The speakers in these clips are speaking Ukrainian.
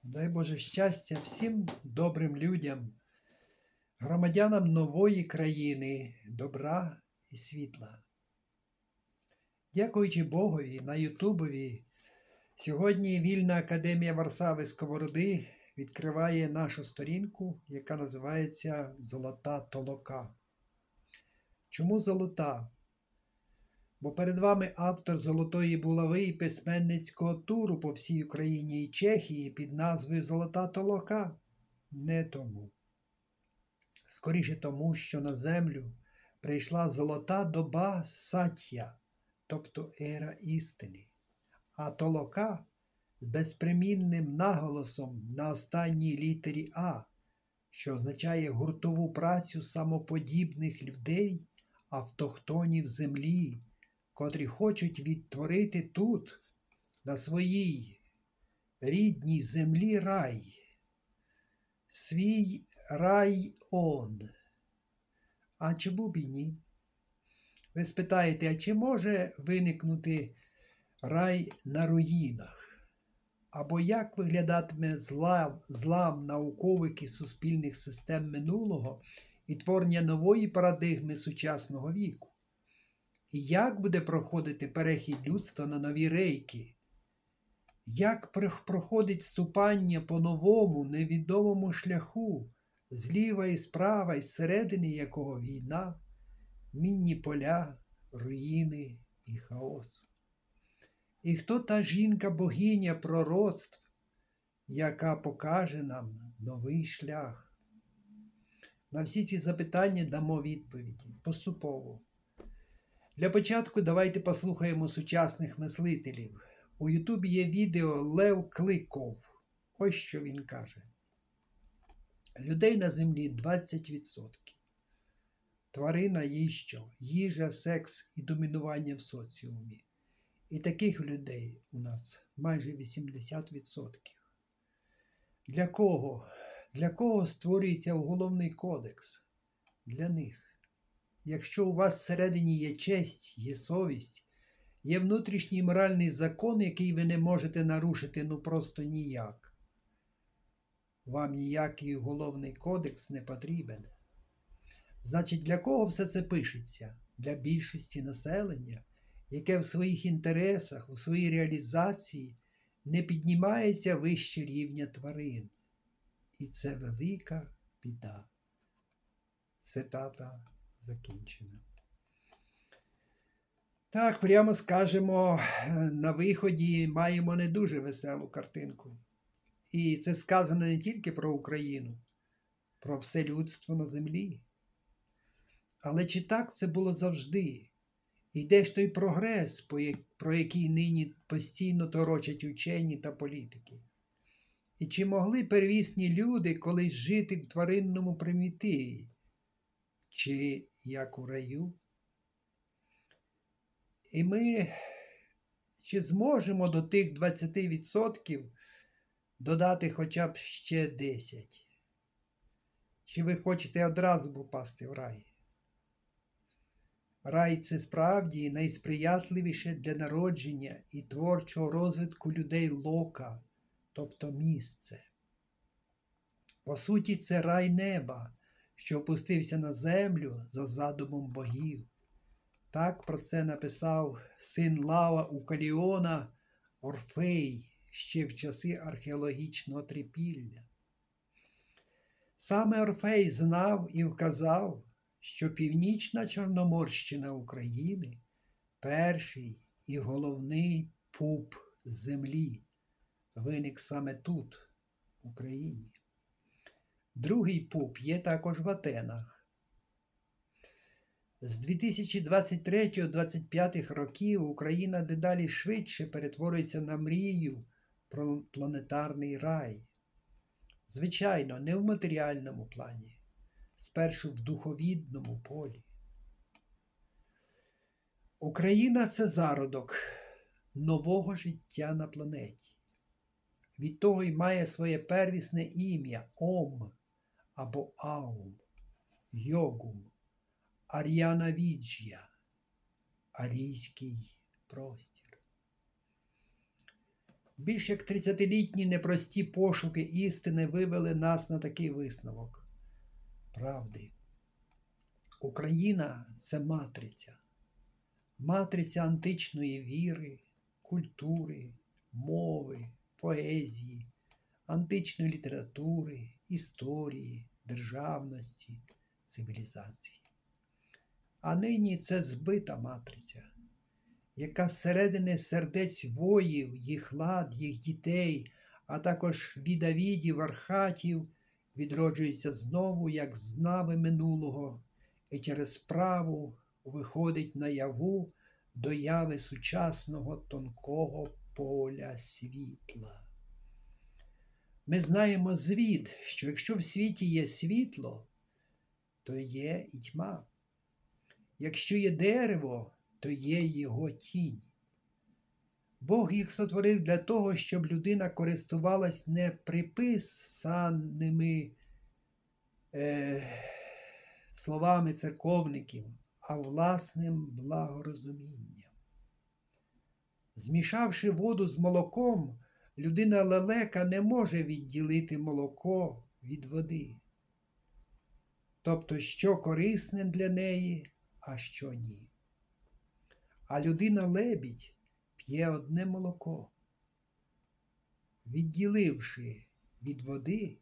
Дай Боже щастя всім добрим людям, громадянам нової країни, добра і світла. Дякуючи Богові, на Ютубові сьогодні Вільна Академія Варсави Сковороди відкриває нашу сторінку, яка називається «Золота толока». Чому золота? Бо перед вами автор «Золотої булави» і письменницького туру по всій Україні і Чехії під назвою «Золота толока». Не тому. Скоріше тому, що на землю прийшла золота доба саття, тобто ера істини, а толока з безпримінним наголосом на останній літері А, що означає гуртову працю самоподібних людей, автохтонів землі, котрі хочуть відтворити тут, на своїй рідній землі рай. Свій рай-он. А чому б і ні? Ви спитаєте, а чи може виникнути рай на руїнах? Або як виглядатиме злам наукових і суспільних систем минулого і творення нової парадигми сучасного віку? І як буде проходити перехід людства на нові рейки? Як проходить ступання по новому, невідомому шляху, зліва і справа, і зсередини якого війна, мінні поля, руїни і хаос? І хто та жінка-богиня пророцтв, яка покаже нам новий шлях? На всі ці запитання дамо відповіді поступово. Для початку давайте послухаємо сучасних мислителів. У Ютубі є відео Лев Кликов. Ось що він каже. Людей на землі 20%. Тварина їй що? Їжа, секс і домінування в соціумі. І таких людей у нас майже 80%. Для кого? Для кого створюється уголовний кодекс? Для них. Якщо у вас всередині є честь, є совість, є внутрішній моральний закон, який ви не можете нарушити, ну просто ніяк. Вам ніякий уголовний кодекс не потрібен. Значить, для кого все це пишеться? Для більшості населення, яке в своїх інтересах, у своїй реалізації не піднімається вище рівня тварин. І це велика біда. Цитата закінчена. Так, прямо скажемо, на виході маємо не дуже веселу картинку. І це сказано не тільки про Україну, про все людство на землі. Але чи так це було завжди? І де ж той прогрес, про який нині постійно торочать учені та політики? І чи могли первісні люди колись жити в тваринному примітиві? Чи як у раю? І ми чи зможемо до тих 20% додати хоча б ще 10%? Чи ви хочете одразу попасти в рай? Рай – це справді найсприятливіше для народження і творчого розвитку людей лока, тобто місце. По суті, це рай неба, що опустився на землю за задумом богів. Так про це написав син Лава Укаліона Орфей ще в часи археологічного трипілля. Саме Орфей знав і вказав, що північна Чорноморщина України – перший і головний пуп землі, виник саме тут, в Україні. Другий пуп є також в Атенах. З 2023-2025 років Україна дедалі швидше перетворюється на мрію про планетарний рай. Звичайно, не в матеріальному плані, спершу в духовідному полі. Україна – це зародок нового життя на планеті. Від того й має своє первісне ім'я – Ом або Аум, Йогум, Ар'яна-відж'я, арійський простір. Більш як 30-літні непрості пошуки істини вивели нас на такий висновок правди. Україна – це матриця. Матриця античної віри, культури, мови, поезії, античної літератури, історії, державності, цивілізації. А нині це збита матриця, яка зсередини сердець воїв, їх лад, їх дітей, а також відавідів, архатів, відроджується знову, як з нави минулого, і через справу виходить наяву до яви сучасного тонкого поля світла. Ми знаємо звід, що якщо в світі є світло, то є і тьма. Якщо є дерево, то є його тінь. Бог їх сотворив для того, щоб людина користувалась не приписаними словами церковників, а власним благорозумінням. Змішавши воду з молоком, людина лелека не може відділити молоко від води. Тобто, що корисне для неї, а що ні. А людина-лебідь п'є одне молоко, відділивши від води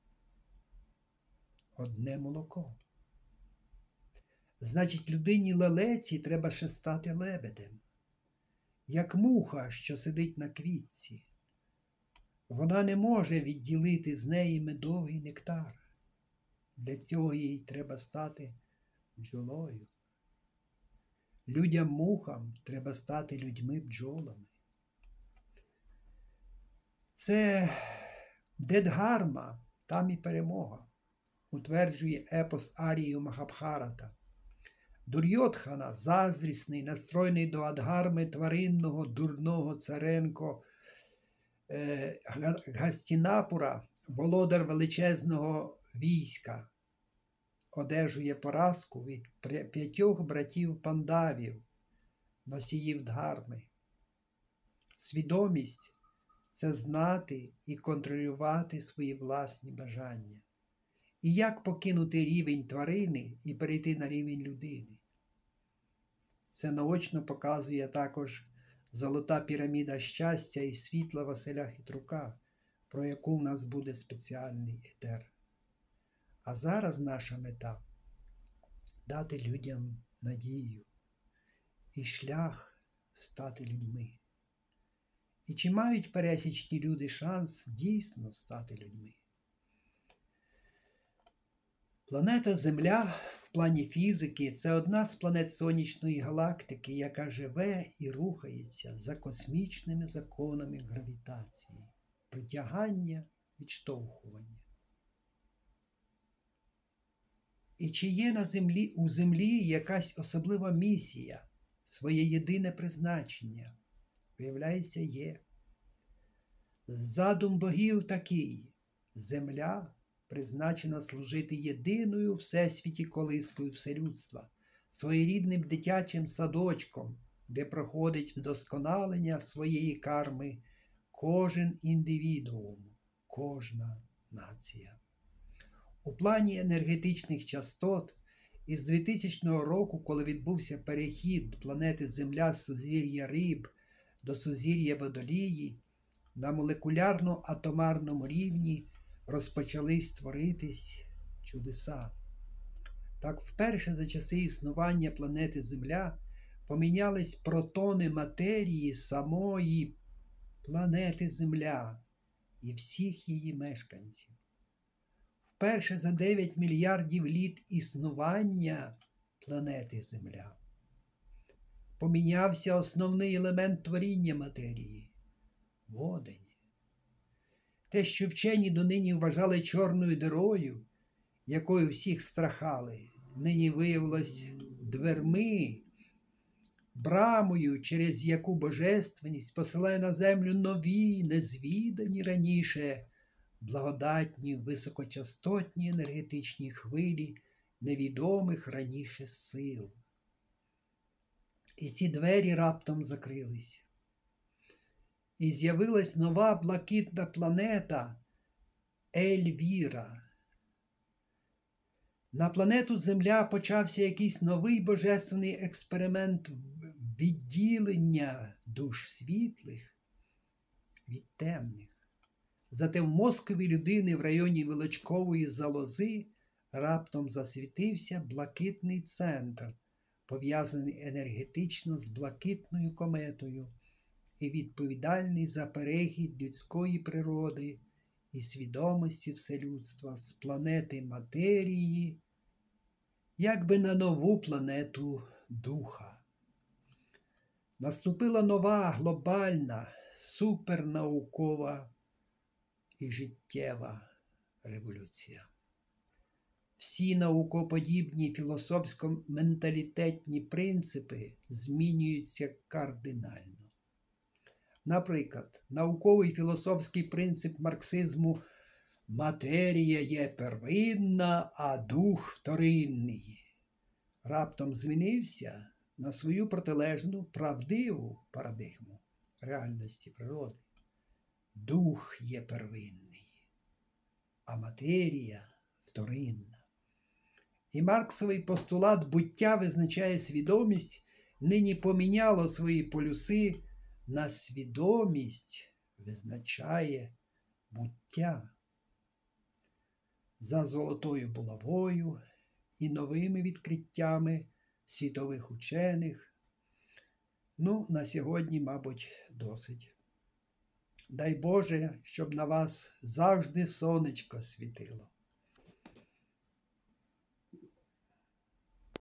одне молоко. Значить, людині-лелеці треба ще стати лебедем. Як муха, що сидить на квітці. Вона не може відділити з неї медовий нектар. Для цього їй треба стати бджолою. Людям-мухам треба стати людьми-бджолами. Це де дхарма, там і перемога, утверджує епос Арії Махабхарата. Дурйодхана, заздрісний, настроєний до адгарми тваринного, дурного Царенко Гастінапура, володар величезного війська, одержує поразку від 5 братів пандавів, носіїв дхарми. Свідомість – це знати і контролювати свої власні бажання. І як покинути рівень тварини і перейти на рівень людини. Це наочно показує також золота піраміда щастя і світла Василя Хитрука, про яку в нас буде спеціальний етер. А зараз наша мета – дати людям надію і шлях стати людьми. І чи мають пересічні люди шанс дійсно стати людьми? Планета Земля в плані фізики – це одна з планет сонячної галактики, яка живе і рухається за космічними законами гравітації, притягання, відштовхування. І чи є у Землі якась особлива місія, своє єдине призначення? Виявляється, є. Задум богів такий – Земля призначена служити єдиною у всесвіті колискою вселюдства, своєрідним дитячим садочком, де проходить вдосконалення своєї карми кожен індивідуум, кожна нація. У плані енергетичних частот із 2000 року, коли відбувся перехід планети Земля з сузір'я Риб до сузір'я Водолії, на молекулярно-атомарному рівні розпочались творитись чудеса. Так вперше за часи існування планети Земля помінялись протони матерії самої планети Земля і всіх її мешканців. Вперше за 9 мільярдів літ існування планети Земля помінявся основний елемент творіння матерії – водень. Те, що вчені донині вважали чорною дирою, якою всіх страхали, нині виявилось дверми, брамою, через яку божественність посилає на землю нові, незвідані раніше, благодатні, високочастотні енергетичні хвилі невідомих раніше сил. І ці двері раптом закрились. і з'явилась нова блакитна планета Ельвіра. На планету Земля почався якийсь новий божественний експеримент відділення душ світлих від темних. Зате в мозкові людини в районі Вилочкової залози раптом засвітився блакитний центр, пов'язаний енергетично з блакитною кометою і відповідальний за перехід людської природи і свідомості вселюдства з планети матерії, якби на нову планету духа. Наступила нова глобальна, супернаукова і життєва революція. Всі наукоподібні філософсько-менталітетні принципи змінюються кардинально. Наприклад, науковий філософський принцип марксизму «матерія є первинна, а дух вторинний» раптом змінився на свою протилежну правдиву парадигму реальності природи. Дух є первинний, а матерія вторинна. І Марксовий постулат буття визначає свідомість, нині поміняло свої полюси на свідомість визначає буття. За золотою булавою і новими відкриттями світових учених. На сьогодні, мабуть, досить. Дай Боже, щоб на вас завжди сонечко світило.